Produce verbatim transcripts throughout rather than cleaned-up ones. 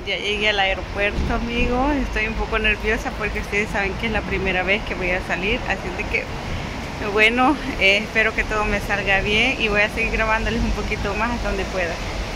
Ya llegué al aeropuerto, amigos. Estoy un poco nerviosa porque ustedes saben que es la primera vez que voy a salir, así de que bueno, eh, espero que todo me salga bien y voy a seguir grabándoles un poquito más hasta donde pueda.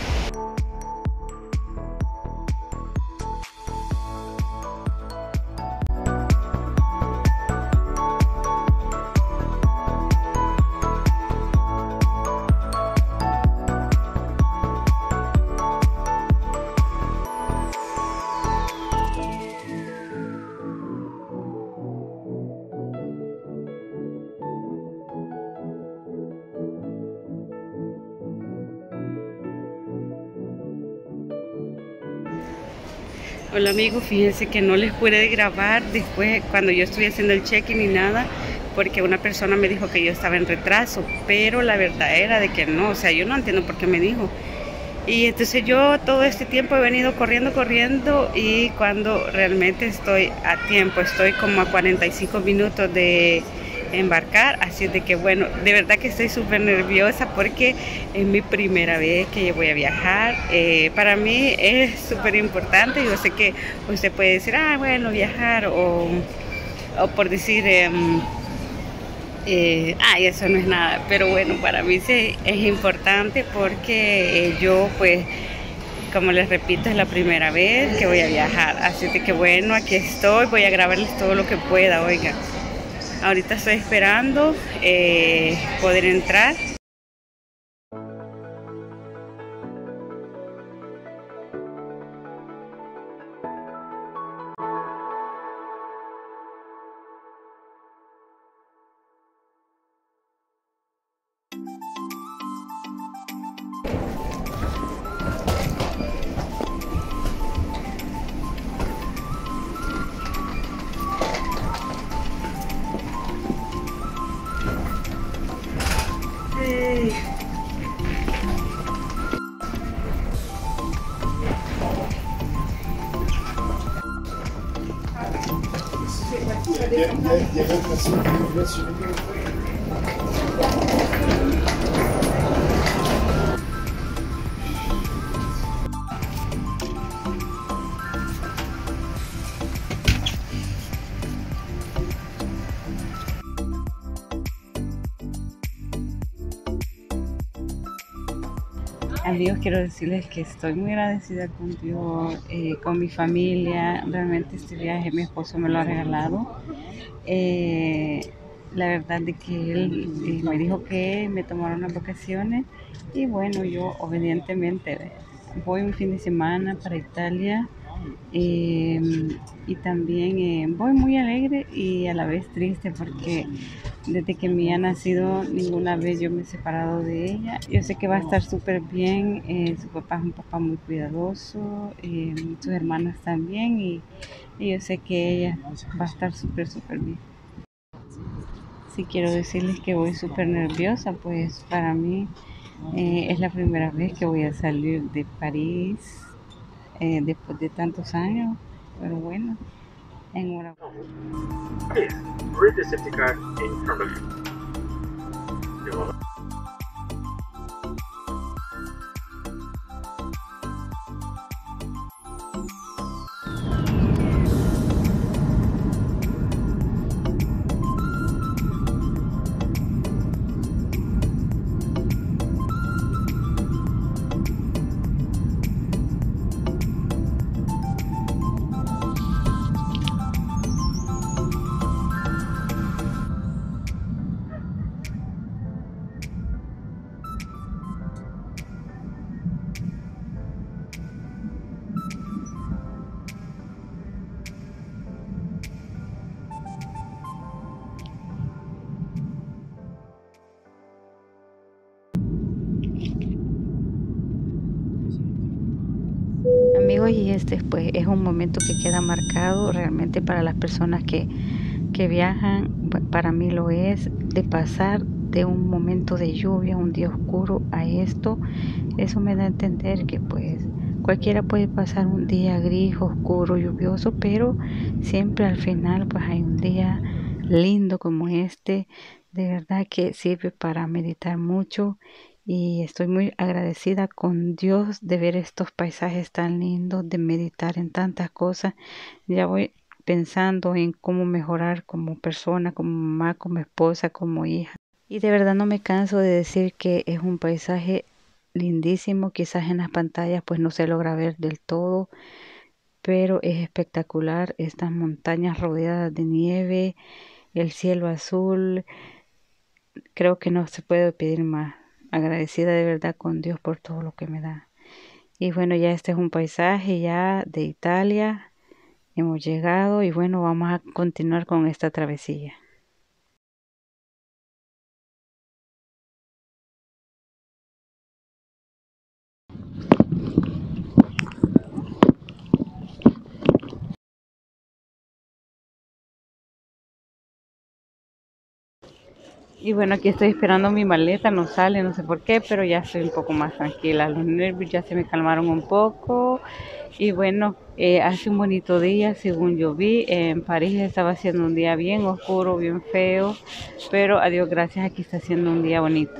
Hola amigos, fíjense que no les pude grabar después cuando yo estuve haciendo el check-in ni nada, porque una persona me dijo que yo estaba en retraso, pero la verdad era de que no, o sea, yo no entiendo por qué me dijo. Y entonces yo todo este tiempo he venido corriendo, corriendo, y cuando realmente estoy a tiempo, estoy como a cuarenta y cinco minutos de embarcar, así de que bueno, de verdad que estoy súper nerviosa porque es mi primera vez que voy a viajar. Eh, para mí es súper importante. Yo sé que usted puede decir, ah, bueno, viajar, o, o por decir, eh, eh, ay, eso no es nada, pero bueno, para mí sí es importante porque eh, yo pues, como les repito, es la primera vez que voy a viajar, así de que bueno, aquí estoy, voy a grabarles todo lo que pueda. Oigan, ahorita estoy esperando eh, poder entrar. Hey. Il y a, il y a, il y a même personne qui va sur le Amigos, quiero decirles que estoy muy agradecida con Dios, eh, con mi familia. Realmente este viaje mi esposo me lo ha regalado. Eh, la verdad de que él eh, me dijo que me tomara unas vacaciones y bueno, yo obedientemente voy un fin de semana para Italia. Eh, y también eh, voy muy alegre y a la vez triste porque desde que me ha nacido ninguna vez yo me he separado de ella. Yo sé que va a estar súper bien. Eh, su papá es un papá muy cuidadoso, eh, sus hermanas también, y, y yo sé que ella va a estar súper súper bien. Sí, quiero decirles que voy súper nerviosa, pues para mí eh, es la primera vez que voy a salir de París eh, después de tantos años, pero bueno, enhorabuena. Yes, read the safety card in front of you. Amigos, y este pues es un momento que queda marcado realmente para las personas que, que viajan. Para mí lo es, de pasar de un momento de lluvia, un día oscuro, a esto. Eso me da a entender que pues cualquiera puede pasar un día gris, oscuro, lluvioso, pero siempre al final pues hay un día lindo como este. De verdad que sirve para meditar mucho y estoy muy agradecida con Dios de ver estos paisajes tan lindos, de meditar en tantas cosas. Ya voy pensando en cómo mejorar como persona, como mamá, como esposa, como hija. Y de verdad no me canso de decir que es un paisaje lindísimo. Quizás en las pantallas pues no se logra ver del todo, pero es espectacular. Estas montañas rodeadas de nieve, el cielo azul, creo que no se puede pedir más. Agradecida de verdad con Dios por todo lo que me da. Y bueno, ya este es un paisaje ya de Italia. Hemos llegado y bueno, vamos a continuar con esta travesía. Y bueno, aquí estoy esperando mi maleta, no sale, no sé por qué, pero ya estoy un poco más tranquila. Los nervios ya se me calmaron un poco. Y bueno, eh, hace un bonito día, según yo vi. En París estaba haciendo un día bien oscuro, bien feo, pero a Dios gracias, aquí está haciendo un día bonito.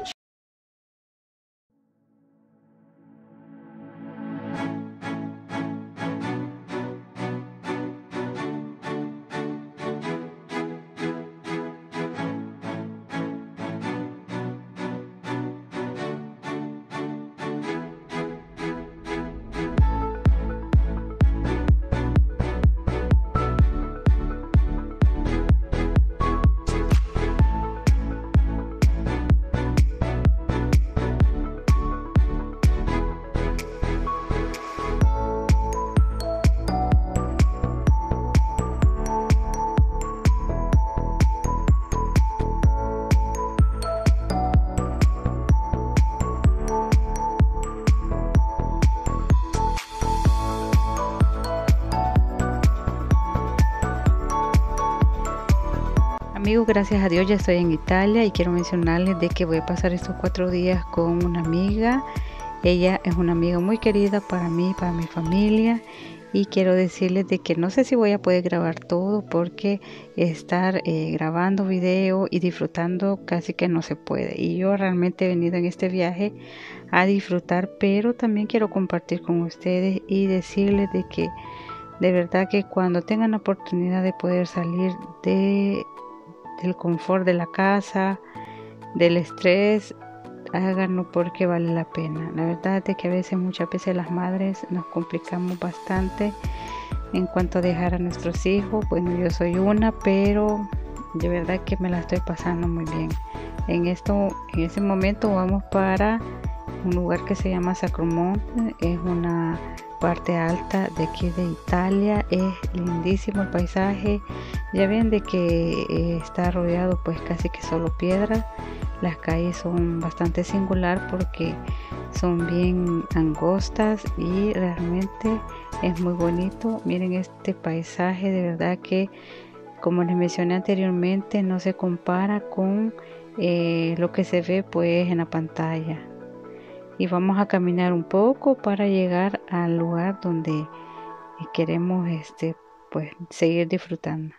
Amigos, gracias a Dios ya estoy en Italia y quiero mencionarles de que voy a pasar estos cuatro días con una amiga. Ella es una amiga muy querida para mí, para mi familia, y quiero decirles de que no sé si voy a poder grabar todo porque estar eh, grabando video y disfrutando casi que no se puede. Y yo realmente he venido en este viaje a disfrutar, pero también quiero compartir con ustedes y decirles de que de verdad que cuando tengan la oportunidad de poder salir de del confort de la casa, del estrés, háganlo porque vale la pena. La verdad es que a veces, muchas veces las madres nos complicamos bastante en cuanto a dejar a nuestros hijos. Bueno, yo soy una, pero de verdad que me la estoy pasando muy bien. En esto, en ese momento vamos para un lugar que se llama Sacromonte, es una parte alta de aquí de Italia, es lindísimo el paisaje. Ya ven de que eh, está rodeado pues casi que solo piedras. Las calles son bastante singular porque son bien angostas y realmente es muy bonito. Miren este paisaje, de verdad que como les mencioné anteriormente no se compara con eh, lo que se ve pues en la pantalla. Y vamos a caminar un poco para llegar al lugar donde queremos este pues seguir disfrutando.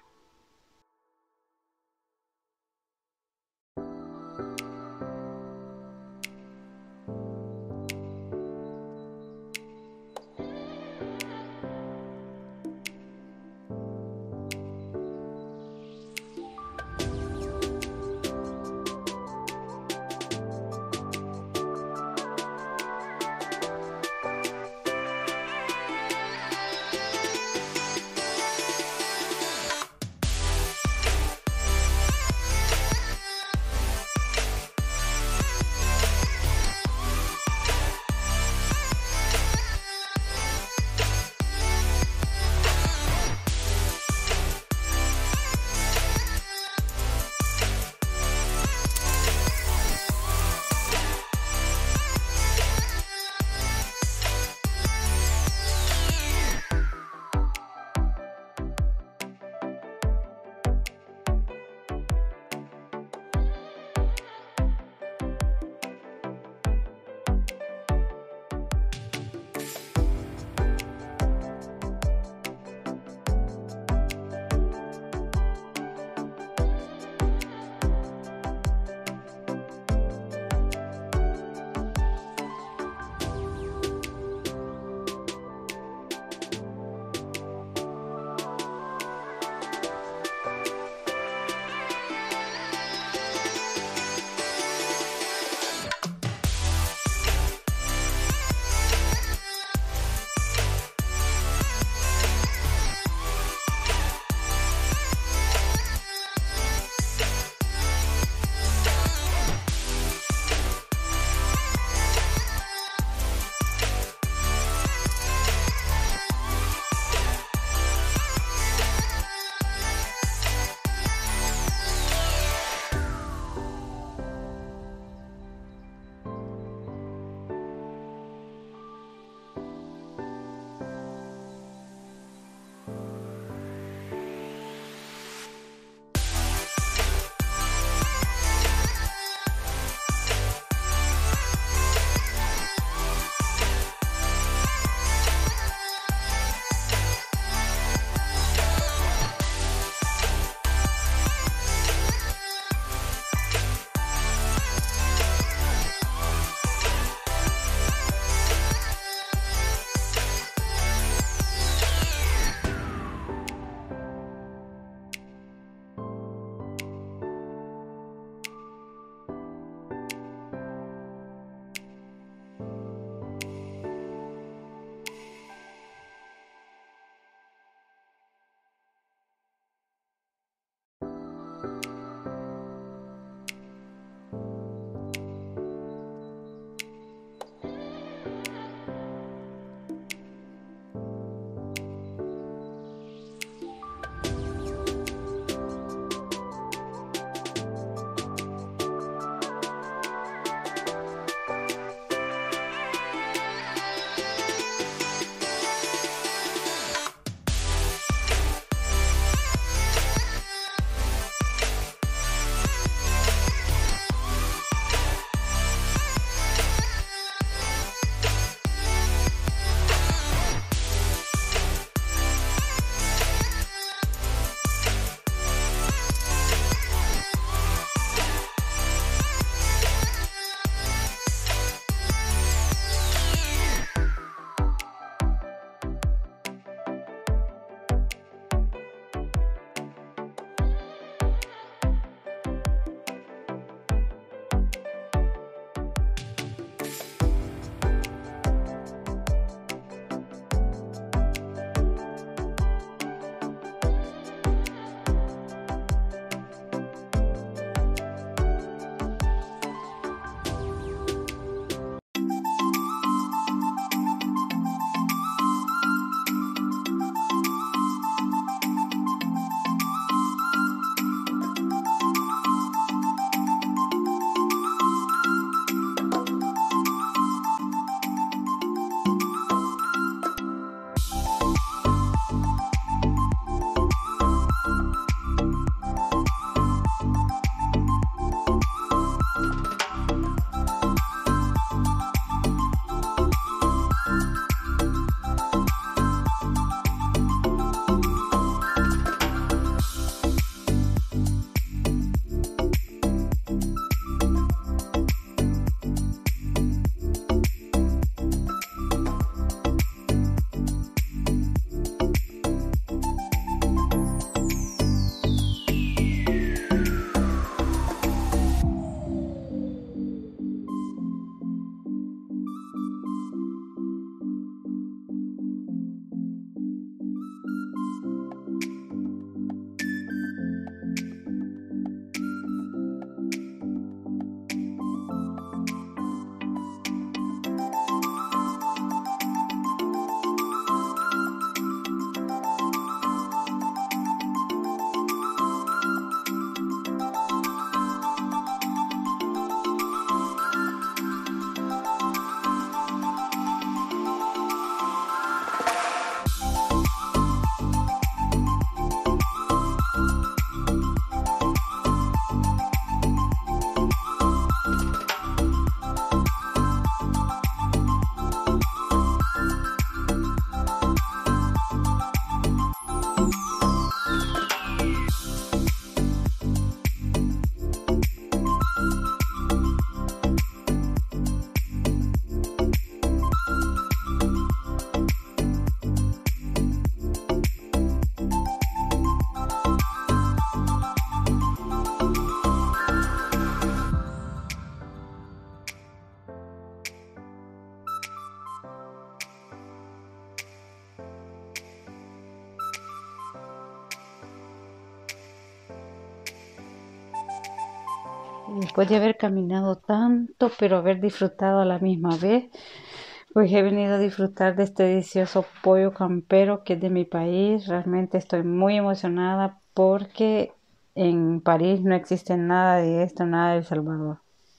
Después de haber caminado tanto, pero haber disfrutado a la misma vez, pues he venido a disfrutar de este delicioso pollo campero que es de mi país. Realmente estoy muy emocionada porque en París no existe nada de esto, nada de El Salvador.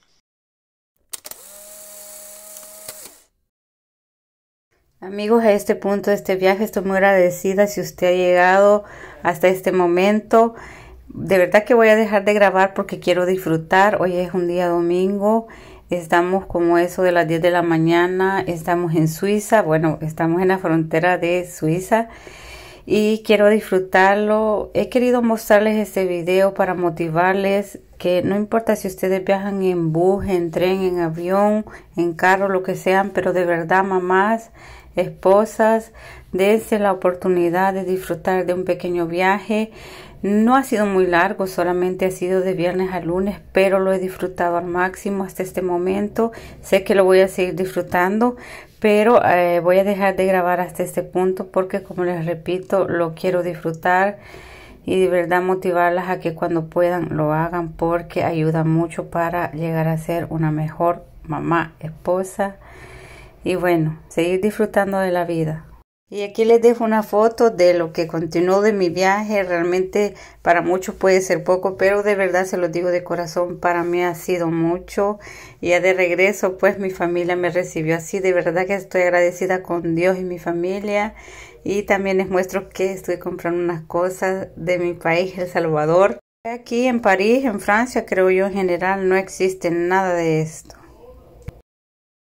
Amigos, a este punto de este viaje estoy muy agradecida si usted ha llegado hasta este momento. De verdad que voy a dejar de grabar porque quiero disfrutar. Hoy es un día domingo. Estamos como eso de las diez de la mañana. Estamos en Suiza. Bueno, estamos en la frontera de Suiza. Y quiero disfrutarlo. He querido mostrarles este video para motivarles que no importa si ustedes viajan en bus, en tren, en avión, en carro, lo que sean. Pero de verdad, mamás, esposas, dense la oportunidad de disfrutar de un pequeño viaje. No ha sido muy largo, solamente ha sido de viernes a lunes, pero lo he disfrutado al máximo hasta este momento. Sé que lo voy a seguir disfrutando, pero eh, voy a dejar de grabar hasta este punto porque, como les repito, lo quiero disfrutar. y de verdad motivarlas a que cuando puedan lo hagan, porque ayuda mucho para llegar a ser una mejor mamá, esposa y bueno, seguir disfrutando de la vida. Y aquí les dejo una foto de lo que continuó de mi viaje. Realmente para muchos puede ser poco, pero de verdad se los digo de corazón, para mí ha sido mucho. Y ya de regreso pues mi familia me recibió así. De verdad que estoy agradecida con Dios y mi familia. Y también les muestro que estoy comprando unas cosas de mi país, El Salvador. Aquí en París, en Francia, creo yo en general no existe nada de esto.